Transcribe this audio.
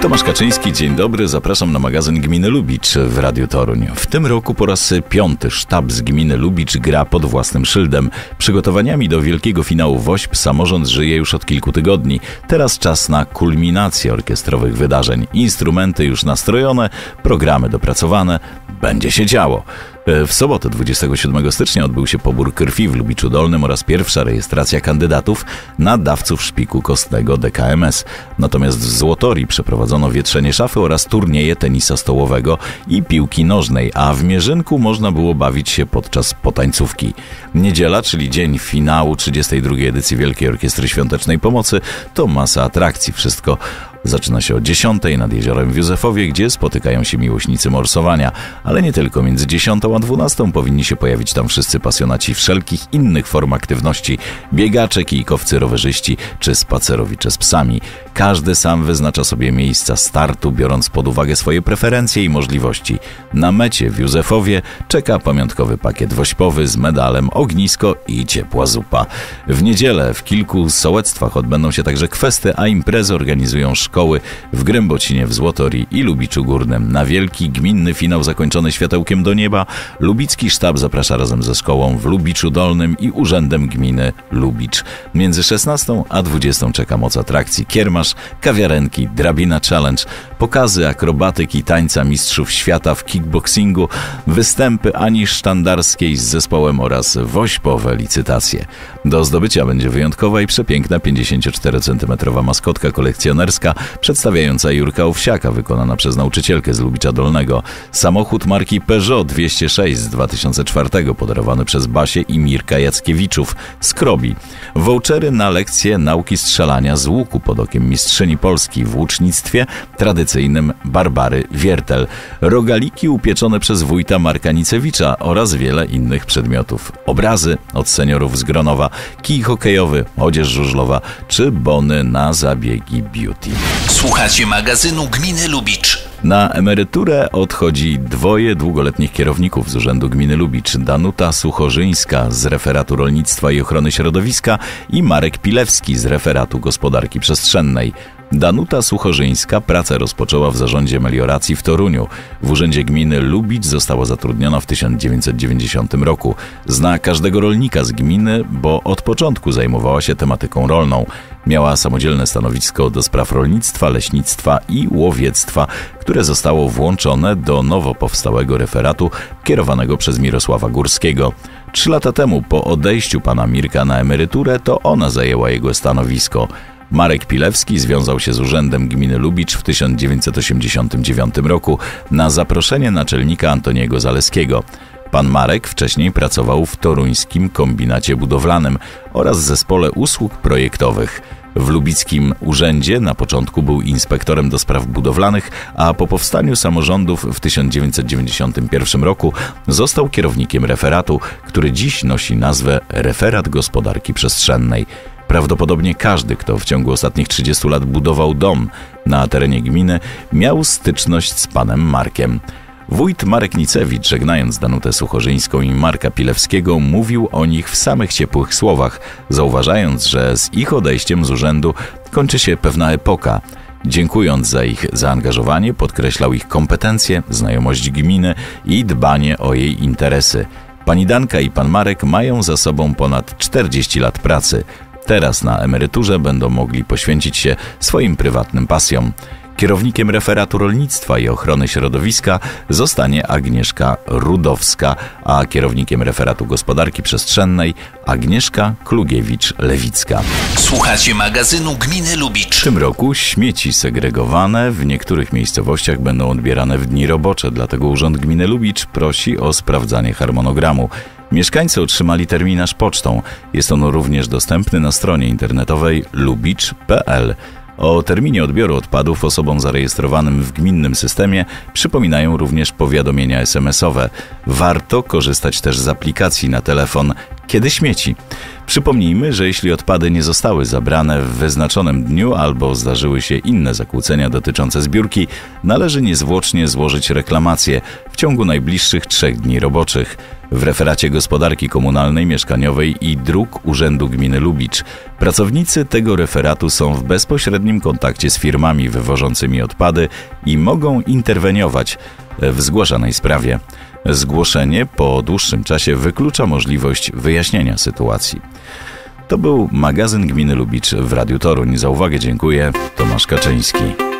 Tomasz Kaczyński, dzień dobry. Zapraszam na magazyn Gminy Lubicz w Radiu Toruń. W tym roku po raz 5. sztab z Gminy Lubicz gra pod własnym szyldem. Przygotowaniami do wielkiego finału WOŚP samorząd żyje już od kilku tygodni. Teraz czas na kulminację orkiestrowych wydarzeń. Instrumenty już nastrojone, programy dopracowane. Będzie się działo. W sobotę 27 stycznia odbył się pobór krwi w Lubiczu Dolnym oraz pierwsza rejestracja kandydatów na dawców szpiku kostnego DKMS. Natomiast w Złotorii przeprowadzono wietrzenie szafy oraz turnieje tenisa stołowego i piłki nożnej, a w Mierzynku można było bawić się podczas potańcówki. Niedziela, czyli dzień finału 32. edycji Wielkiej Orkiestry Świątecznej Pomocy, to masa atrakcji. Wszystko zaczyna się o 10 nad jeziorem w Józefowie, gdzie spotykają się miłośnicy morsowania. Ale nie tylko, między 10 a 12 powinni się pojawić tam wszyscy pasjonaci wszelkich innych form aktywności. Biegacze, kijkowcy, rowerzyści czy spacerowicze z psami. Każdy sam wyznacza sobie miejsca startu, biorąc pod uwagę swoje preferencje i możliwości. Na mecie w Józefowie czeka pamiątkowy pakiet wośpowy z medalem, ognisko i ciepła zupa. W niedzielę w kilku sołectwach odbędą się także kwesty, a imprezy organizują szkoły w Grębocinie, w Złotorii i Lubiczu Górnym. Na wielki gminny finał zakończony światełkiem do nieba lubicki sztab zaprasza razem ze szkołą w Lubiczu Dolnym i Urzędem Gminy Lubicz. Między 16 a 20 czeka moc atrakcji, kiermasz, kawiarenki, drabina challenge, pokazy akrobatyki, tańca mistrzów świata w kickboxingu, występy Ani Sztandarskiej z zespołem oraz wośpowe licytacje. Do zdobycia będzie wyjątkowa i przepiękna 54-centymetrowa maskotka kolekcjonerska przedstawiająca Jurka Owsiaka, wykonana przez nauczycielkę z Lubicza Dolnego. Samochód marki Peugeot 206 z 2004, podarowany przez Basię i Mirka Jackiewiczów z Krobi. Vouchery na lekcje nauki strzelania z łuku pod okiem mistrzyni Polski w łucznictwie tradycyjnym Barbary Wiertel. Rogaliki upieczone przez wójta Marka Nicewicza oraz wiele innych przedmiotów. Obrazy od seniorów z Gronowa, kij hokejowy, odzież żużlowa czy bony na zabiegi beauty. Słuchacie magazynu Gminy Lubicz. Na emeryturę odchodzi dwoje długoletnich kierowników z Urzędu Gminy Lubicz. Danuta Suchorzyńska z Referatu Rolnictwa i Ochrony Środowiska i Marek Pilewski z Referatu Gospodarki Przestrzennej. Danuta Suchorzyńska pracę rozpoczęła w zarządzie melioracji w Toruniu. W Urzędzie Gminy Lubicz została zatrudniona w 1990 roku. Zna każdego rolnika z gminy, bo od początku zajmowała się tematyką rolną. Miała samodzielne stanowisko do spraw rolnictwa, leśnictwa i łowiectwa, które zostało włączone do nowo powstałego referatu kierowanego przez Mirosława Górskiego. 3 lata temu, po odejściu pana Mirka na emeryturę, to ona zajęła jego stanowisko. Marek Pilewski związał się z Urzędem Gminy Lubicz w 1989 roku na zaproszenie naczelnika Antoniego Zaleskiego. Pan Marek wcześniej pracował w toruńskim kombinacie budowlanym oraz zespole usług projektowych. W lubickim urzędzie na początku był inspektorem do spraw budowlanych, a po powstaniu samorządów w 1991 roku został kierownikiem referatu, który dziś nosi nazwę Referat Gospodarki Przestrzennej. Prawdopodobnie każdy, kto w ciągu ostatnich 30 lat budował dom na terenie gminy, miał styczność z panem Markiem. Wójt Marek Nicewicz, żegnając Danutę Suchorzyńską i Marka Pilewskiego, mówił o nich w samych ciepłych słowach, zauważając, że z ich odejściem z urzędu kończy się pewna epoka. Dziękując za ich zaangażowanie, podkreślał ich kompetencje, znajomość gminy i dbanie o jej interesy. Pani Danka i pan Marek mają za sobą ponad 40 lat pracy. Teraz na emeryturze będą mogli poświęcić się swoim prywatnym pasjom. Kierownikiem Referatu Rolnictwa i Ochrony Środowiska zostanie Agnieszka Rudowska, a kierownikiem Referatu Gospodarki Przestrzennej Agnieszka Klugiewicz-Lewicka. Słuchacie magazynu Gminy Lubicz. W tym roku śmieci segregowane w niektórych miejscowościach będą odbierane w dni robocze, dlatego Urząd Gminy Lubicz prosi o sprawdzanie harmonogramu. Mieszkańcy otrzymali terminarz pocztą. Jest on również dostępny na stronie internetowej lubicz.pl. O terminie odbioru odpadów osobom zarejestrowanym w gminnym systemie przypominają również powiadomienia SMS-owe. Warto korzystać też z aplikacji na telefon Kiedy śmieci. Przypomnijmy, że jeśli odpady nie zostały zabrane w wyznaczonym dniu albo zdarzyły się inne zakłócenia dotyczące zbiórki, należy niezwłocznie złożyć reklamację w ciągu najbliższych 3 dni roboczych. w referacie gospodarki komunalnej, mieszkaniowej i dróg Urzędu Gminy Lubicz. Pracownicy tego referatu są w bezpośrednim kontakcie z firmami wywożącymi odpady i mogą interweniować w zgłaszanej sprawie. Zgłoszenie po dłuższym czasie wyklucza możliwość wyjaśnienia sytuacji. To był magazyn Gminy Lubicz w Radiu Toruń. Za uwagę dziękuję. Tomasz Kaczyński.